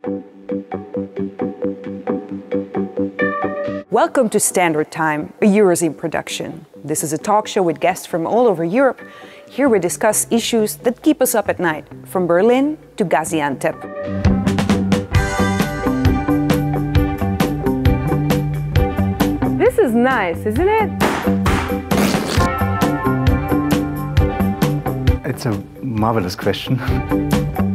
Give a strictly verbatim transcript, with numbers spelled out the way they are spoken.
Welcome to Standard Time, a Eurozine production. This is a talk show with guests from all over Europe. Here we discuss issues that keep us up at night, from Berlin to Gaziantep. This is nice, isn't it? It's a marvelous question.